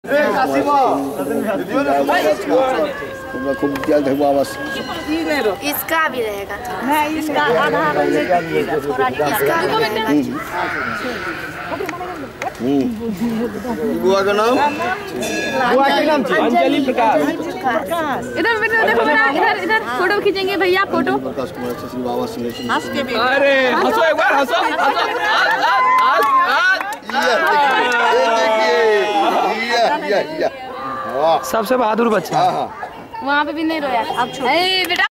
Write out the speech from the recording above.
खूब दिया था वापस। इसका भी रहेगा इसका आधा बुआ का नाम अंजलि प्रकाश। इधर देखो मेरा, इधर फोटो खींचेंगे भैया, फोटो। अरे हंसो एक बार, हंसो। सबसे बहादुर बच्चा। वहाँ पे भी नहीं रोया। अब बेटा